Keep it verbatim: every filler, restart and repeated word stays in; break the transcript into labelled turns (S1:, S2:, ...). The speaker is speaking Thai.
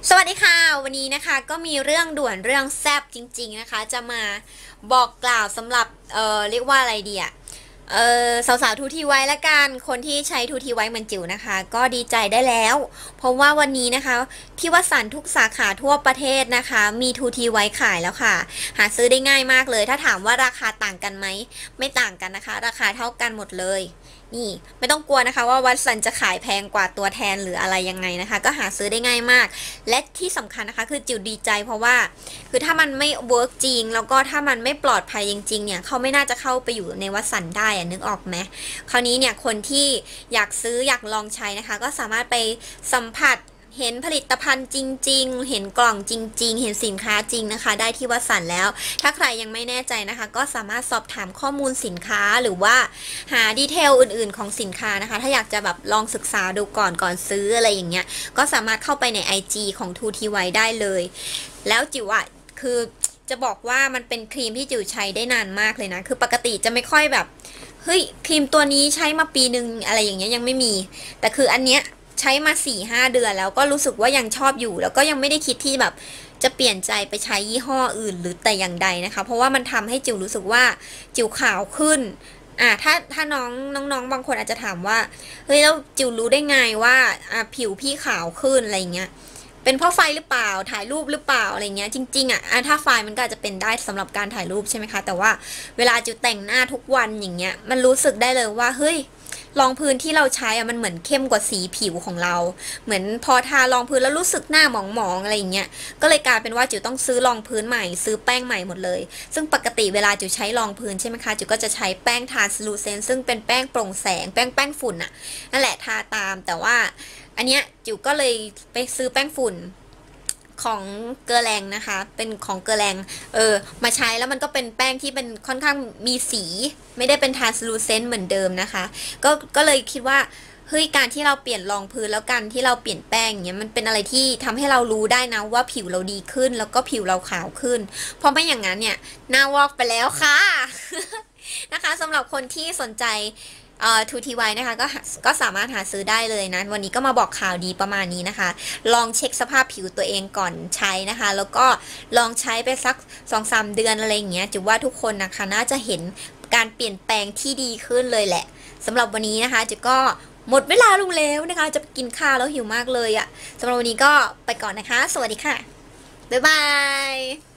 S1: สวัสดีค่ะวันนี้นะคะก็มีเรื่องด่วนเรื่องแซบจริงๆนะคะจะมาบอกกล่าวสำหรับเอ่อเรียกว่าอะไรดีอะเออสาวๆทูทีไว้ละกันคนที่ใช้ทูทีไว้เหมือนจิ๋วนะคะก็ดีใจได้แล้วเพราะว่าวันนี้นะคะที่วัสันทุกสาขาทั่วประเทศนะคะมีทูทีไว้ขายแล้วค่ะหาซื้อได้ง่ายมากเลยถ้าถามว่าราคาต่างกันไหมไม่ต่างกันนะคะราคาเท่ากันหมดเลยนี่ไม่ต้องกลัวนะคะว่าวัสันจะขายแพงกว่าตัวแทนหรืออะไรยังไงนะคะก็หาซื้อได้ง่ายมากและที่สำคัญนะคะคือจิ๋วดีใจเพราะว่าคือถ้ามันไม่เวิร์กจริงแล้วก็ถ้ามันไม่ปลอดภัยจริงๆเนี่ยเขาไม่น่าจะเข้าไปอยู่ในวัสันได้อะนึกออกไหมคราวนี้เนี่ยคนที่อยากซื้ออยากลองใช้นะคะก็สามารถไปสัมผัสเห็นผลิตภัณฑ์จริงๆเห็นกล่องจริงๆเห็นสินค้าจริงนะคะได้ที่วัสันแล้วถ้าใครยังไม่แน่ใจนะคะก็สามารถสอบถามข้อมูลสินค้าหรือว่าหาดีเทลอื่นๆของสินค้านะคะถ้าอยากจะแบบลองศึกษาดูก่อนก่อนซื้ออะไรอย่างเงี้ยก็สามารถเข้าไปใน ไอ จี ของ ทู ที ไว้ ได้เลยแล้วจิ๋วอะคือจะบอกว่ามันเป็นครีมที่จิ๋วใช้ได้นานมากเลยนะคือปกติจะไม่ค่อยแบบเฮ้ยครีมตัวนี้ใช้มาปีนึงอะไรอย่างเงี้ยยังไม่มีแต่คืออันเนี้ยใช้มาสี่ห้าเดือนแล้วก็รู้สึกว่ายังชอบอยู่แล้วก็ยังไม่ได้คิดที่แบบจะเปลี่ยนใจไปใช้ยี่ห้ออื่นหรือแต่อย่างใดนะคะเพราะว่ามันทำให้จิ๋วรู้สึกว่าจิ๋วขาวขึ้นอ่ะถ้าถ้าน้องน้องๆบางคนอาจจะถามว่าเฮ้ยแล้วจิ๋วรู้ได้ไงว่าอ่ะผิวพี่ขาวขึ้นอะไรเงี้ยเป็นเพราะไฟหรือเปล่าถ่ายรูปหรือเปล่าอะไรเงี้ยจริงๆอ่ะถ้าไฟมันก็อาจจะเป็นได้สำหรับการถ่ายรูปใช่ไหมคะแต่ว่าเวลาจิ๋วแต่งหน้าทุกวันอย่างเงี้ยมันรู้สึกได้เลยว่าเฮ้ยรองพื้นที่เราใช้อะมันเหมือนเข้มกว่าสีผิวของเราเหมือนพอทารองพื้นแล้วรู้สึกหน้าหมองๆอะไรอย่างเงี้ยก็เลยกลายเป็นว่าจิ๋วต้องซื้อรองพื้นใหม่ซื้อแป้งใหม่หมดเลยซึ่งปกติเวลาจิ๋วใช้รองพื้นใช่ไหมคะจิ๋วก็จะใช้แป้งทาสลูเซนซึ่งเป็นแป้งโปร่งแสงแป้งแป้งฝุ่นอะนั่นแหละทาตามแต่ว่าอันเนี้ยจิ๋วก็เลยไปซื้อแป้งฝุ่นของเกอแรงนะคะเป็นของเกอแรงเออมาใช้แล้วมันก็เป็นแป้งที่เป็นค่อนข้างมีสีไม่ได้เป็นทาสลูเซนเหมือนเดิมนะคะก็ก็เลยคิดว่าเฮ้ยการที่เราเปลี่ยนรองพื้นแล้วกันที่เราเปลี่ยนแป้งเนี้ยมันเป็นอะไรที่ทำให้เรารู้ได้นะว่าผิวเราดีขึ้นแล้วก็ผิวเราขาวขึ้นเพราะไม่อย่างนั้นเนี่ยหน้าวอกไปแล้วค่ะ นะคะสำหรับคนที่สนใจเอ่อ ทู ที ไว้ นะคะก็ก็สามารถหาซื้อได้เลยนะวันนี้ก็มาบอกข่าวดีประมาณนี้นะคะลองเช็คสภาพผิวตัวเองก่อนใช้นะคะแล้วก็ลองใช้ไปสัก สองถึงสาม เดือนอะไรอย่างเงี้ยจิ๋วว่าทุกคนนะคะน่าจะเห็นการเปลี่ยนแปลงที่ดีขึ้นเลยแหละสำหรับวันนี้นะคะจิ๋วก็หมดเวลาลงแล้วนะคะจะไปกินข้าวแล้วหิวมากเลยอะสำหรับวันนี้ก็ไปก่อนนะคะสวัสดีค่ะบ๊ายบาย